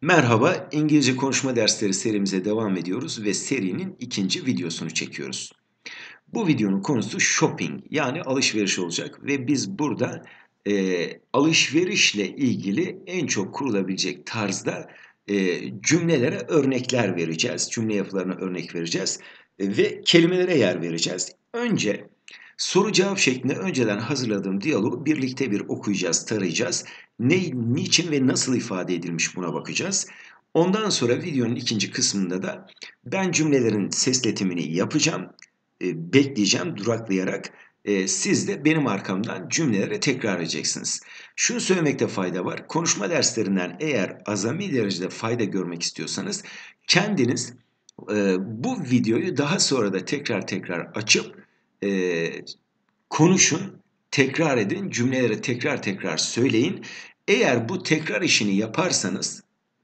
Merhaba, İngilizce konuşma dersleri serimize devam ediyoruz ve serinin ikinci videosunu çekiyoruz. Bu videonun konusu shopping yani alışveriş olacak ve biz burada alışverişle ilgili en çok kurulabilecek tarzda cümlelere örnekler vereceğiz. Cümle yapılarına örnek vereceğiz ve kelimelere yer vereceğiz. Önce soru cevap şeklinde önceden hazırladığım diyaloğu birlikte bir okuyacağız, tarayacağız. Ne, niçin ve nasıl ifade edilmiş buna bakacağız. Ondan sonra videonun ikinci kısmında da ben cümlelerin sesletimini yapacağım, bekleyeceğim duraklayarak. Siz de benim arkamdan cümleleri tekrar edeceksiniz. Şunu söylemekte fayda var. Konuşma derslerinden eğer azami derecede fayda görmek istiyorsanız kendiniz bu videoyu daha sonra da tekrar açıp konuşun, tekrar edin, cümleleri tekrar söyleyin. Eğer bu tekrar işini yaparsanız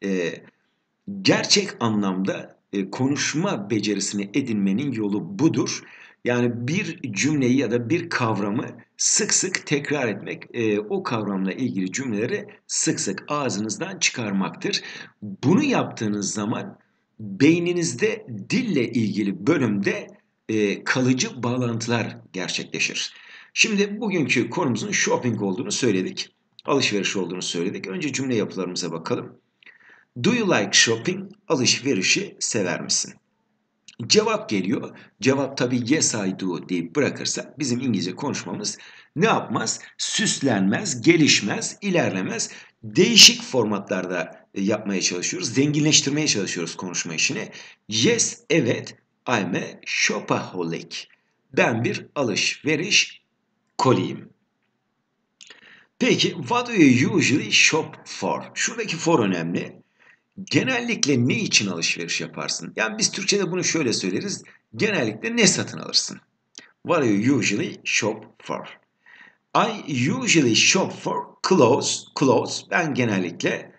gerçek anlamda konuşma becerisini edinmenin yolu budur. Yani bir cümleyi ya da bir kavramı sık sık tekrar etmek, o kavramla ilgili cümleleri sık sık ağzınızdan çıkarmaktır. Bunu yaptığınız zaman beyninizde dille ilgili bölümde kalıcı bağlantılar gerçekleşir. Şimdi bugünkü konumuzun shopping olduğunu söyledik. Alışveriş olduğunu söyledik. Önce cümle yapılarımıza bakalım. Do you like shopping? Alışverişi sever misin? Cevap geliyor. Cevap tabii yes I do deyip bırakırsak bizim İngilizce konuşmamız ne yapmaz? Süslenmez, gelişmez, ilerlemez. Değişik formatlarda yapmaya çalışıyoruz. Zenginleştirmeye çalışıyoruz konuşma işini. Yes, evet, I'm a shopaholic. Ben bir alışveriş koliyim. Peki, what do you usually shop for? Şuradaki for önemli. Genellikle ne için alışveriş yaparsın? Yani biz Türkçe'de bunu şöyle söyleriz. Genellikle ne satın alırsın? What do you usually shop for? I usually shop for clothes. Clothes. Ben genellikle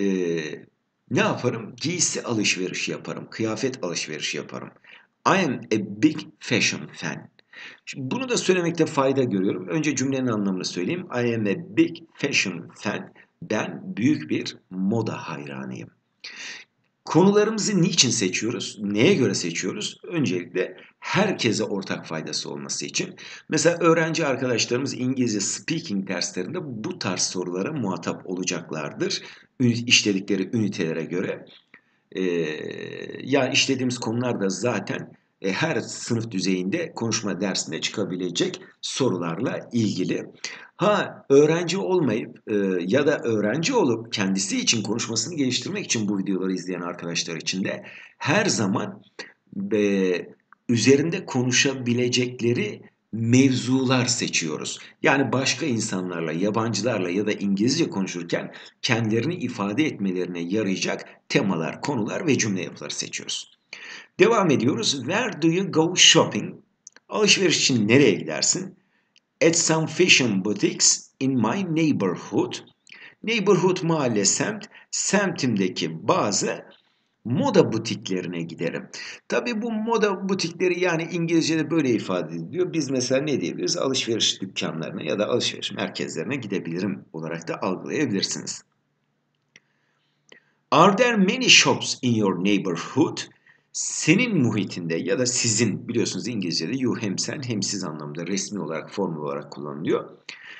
ne yaparım? Giysi alışverişi yaparım. Kıyafet alışverişi yaparım. I am a big fashion fan. Şimdi bunu da söylemekte fayda görüyorum. Önce cümlenin anlamını söyleyeyim. I am a big fashion fan. Ben büyük bir moda hayranıyım. Konularımızı niçin seçiyoruz? Neye göre seçiyoruz? Öncelikle herkese ortak faydası olması için. Mesela öğrenci arkadaşlarımız İngilizce speaking derslerinde bu tarz sorulara muhatap olacaklardır. İşledikleri ünitelere göre. Ya işlediğimiz konular da zaten her sınıf düzeyinde konuşma dersinde çıkabilecek sorularla ilgili. Ha öğrenci olmayıp ya da öğrenci olup kendisi için konuşmasını geliştirmek için bu videoları izleyen arkadaşlar için de her zaman üzerinde konuşabilecekleri mevzular seçiyoruz. Yani başka insanlarla, yabancılarla ya da İngilizce konuşurken kendilerini ifade etmelerine yarayacak temalar, konular ve cümle yapıları seçiyoruz. Devam ediyoruz. Where do you go shopping? Alışveriş için nereye gidersin? At some fashion boutiques in my neighborhood. Neighborhood mahalle semt, semtimdeki bazı moda butiklerine giderim. Tabii bu moda butikleri yani İngilizce'de böyle ifade ediliyor. Biz mesela ne diyebiliriz? Alışveriş dükkanlarına ya da alışveriş merkezlerine gidebilirim olarak da algılayabilirsiniz. Are there many shops in your neighborhood? Senin muhitinde ya da sizin biliyorsunuz İngilizce'de you hem sen hem siz anlamında resmi olarak formül olarak kullanılıyor.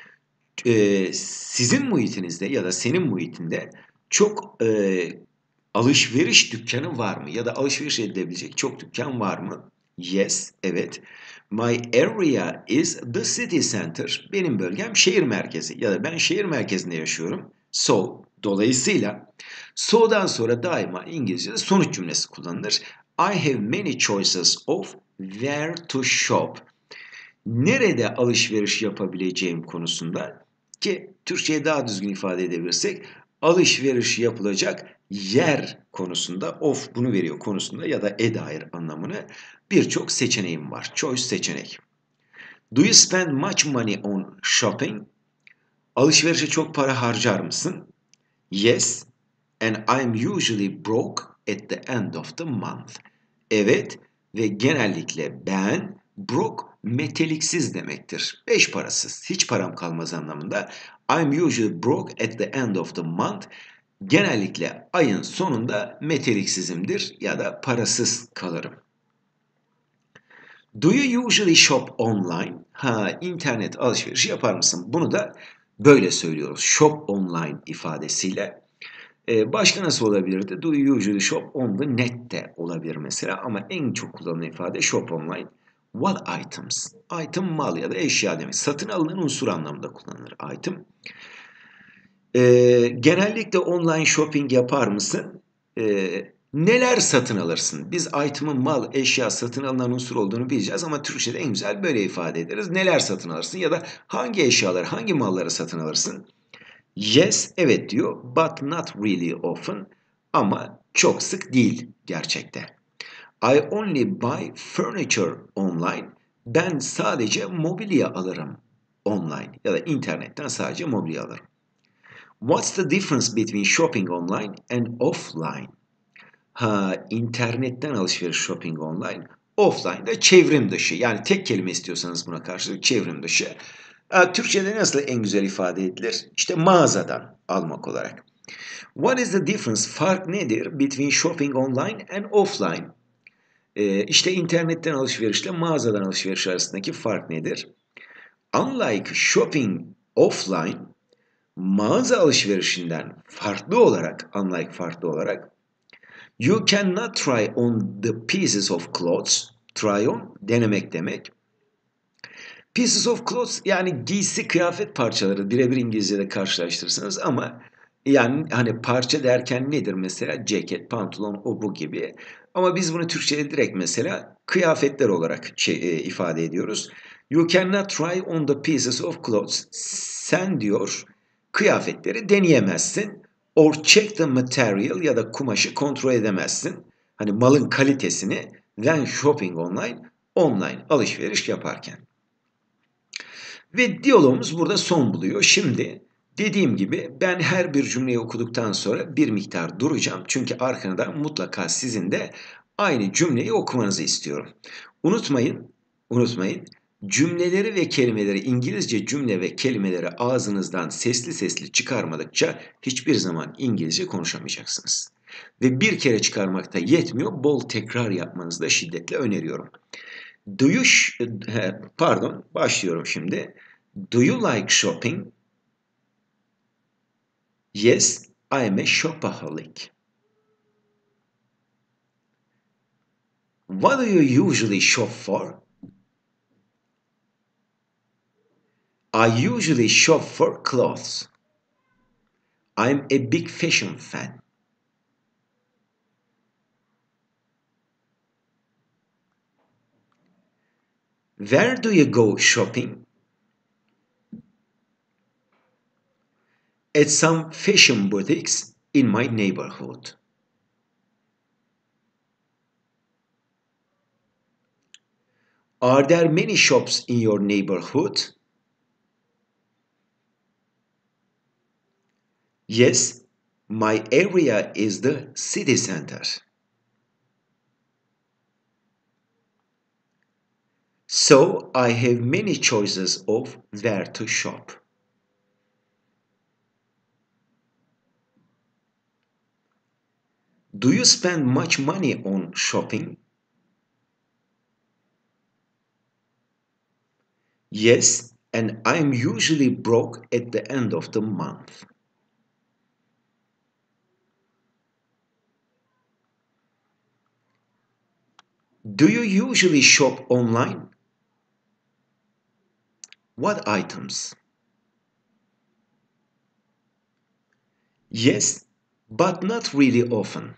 Sizin muhitinizde ya da senin muhitinde çok alışveriş dükkanı var mı? Ya da alışveriş edilebilecek çok dükkan var mı? Yes, evet. My area is the city center. Benim bölgem şehir merkezi ya da ben şehir merkezinde yaşıyorum. So, dolayısıyla so'dan sonra daima İngilizce'de sonuç cümlesi kullanılır. I have many choices of where to shop. Nerede alışveriş yapabileceğim konusunda ki Türkçe'ye daha düzgün ifade edebilirsek alışveriş yapılacak yer konusunda of bunu veriyor konusunda ya da dair anlamını birçok seçeneğim var. Choice seçenek. Do you spend much money on shopping? Alışverişe çok para harcar mısın? Yes, and I'm usually broke at the end of the month. Evet ve genellikle ben broke meteliksiz demektir. Beş parasız, hiç param kalmaz anlamında. I'm usually broke at the end of the month. genellikle ayın sonunda meteliksizimdir ya da parasız kalırım. Do you usually shop online? İnternet alışverişi yapar mısın? Bunu da böyle söylüyoruz. Shop online ifadesiyle. Başka nasıl olabilirdi? Do you usually shop on the net de olabilir mesela ama en çok kullanılan ifade shop online. What items? Item mal ya da eşya demek. Satın alınan unsur anlamında kullanılır item. Genellikle online shopping yapar mısın? Neler satın alırsın? Biz item'ın mal, eşya, satın alınan unsur olduğunu bileceğiz ama Türkçe'de en güzel böyle ifade ederiz. Neler satın alırsın ya da hangi eşyaları, hangi malları satın alırsın? Yes, evet diyor, but not really often. Ama çok sık değil gerçekte. I only buy furniture online. Ben sadece mobilya alırım online ya da internetten sadece mobilya alırım. What's the difference between shopping online and offline? İnternetten alışveriş shopping online, offline de çevrim dışı. Yani tek kelime istiyorsanız buna karşılık çevrim dışı. Türkçe'de nasıl en güzel ifade edilir? İşte mağazadan almak olarak. What is the difference? Fark nedir between shopping online and offline? İşte internetten alışverişle mağazadan alışveriş arasındaki fark nedir? Unlike shopping offline, mağaza alışverişinden farklı olarak, you cannot try on the pieces of clothes. Try on denemek demek. Pieces of clothes yani giysi kıyafet parçaları birebir İngilizce'de karşılaştırırsınız ama yani hani parça derken nedir mesela? Ceket, pantolon, o bu gibi. Ama biz bunu Türkçe'de direkt mesela kıyafetler olarak ifade ediyoruz. You cannot try on the pieces of clothes. Sen diyor kıyafetleri deneyemezsin. Or check the material ya da kumaşı kontrol edemezsin. Hani malın kalitesini when shopping online alışveriş yaparken. Ve diyalogumuz burada son buluyor. Şimdi dediğim gibi ben her bir cümleyi okuduktan sonra bir miktar duracağım. Çünkü arkada mutlaka sizin de aynı cümleyi okumanızı istiyorum. Unutmayın, cümleleri ve kelimeleri, İngilizce cümle ve kelimeleri ağzınızdan sesli sesli çıkarmadıkça hiçbir zaman İngilizce konuşamayacaksınız. Ve bir kere çıkarmakta yetmiyor, bol tekrar yapmanızı da şiddetle öneriyorum. Başlıyorum şimdi. Do you like shopping? Yes, I am a shopaholic. What do you usually shop for? I usually shop for clothes. I'm a big fashion fan. Where do you go shopping? At some fashion boutiques in my neighborhood. Are there many shops in your neighborhood? Yes, my area is the city center. So I have many choices of where to shop. Do you spend much money on shopping? Yes, and I'm usually broke at the end of the month. Do you usually shop online? What items? Yes, but not really often.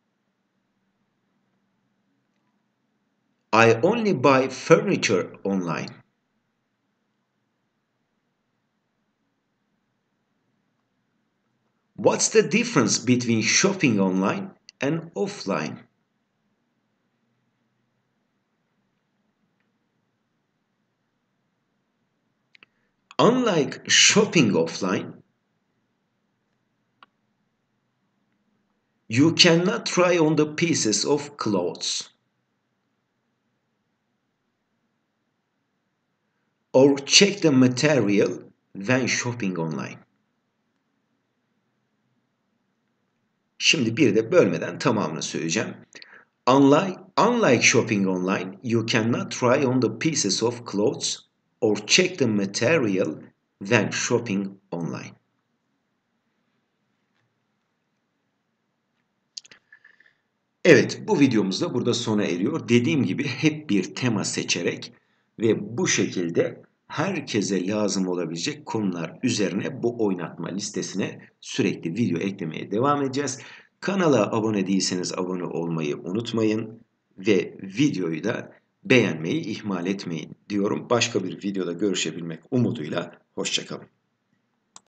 I only buy furniture online. What's the difference between shopping online and offline? Unlike shopping offline, you cannot try on the pieces of clothes or check the material when shopping online. Şimdi bir de bölmeden tamamını söyleyeceğim. Unlike shopping online, you cannot try on the pieces of clothes or check the material when shopping online. Evet, bu videomuz da burada sona eriyor. Dediğim gibi hep bir tema seçerek ve bu şekilde herkese lazım olabilecek konular üzerine bu oynatma listesine sürekli video eklemeye devam edeceğiz. Kanala abone değilseniz abone olmayı unutmayın ve videoyu da beğenmeyi ihmal etmeyin diyorum. Başka bir videoda görüşebilmek umuduyla hoşça kalın.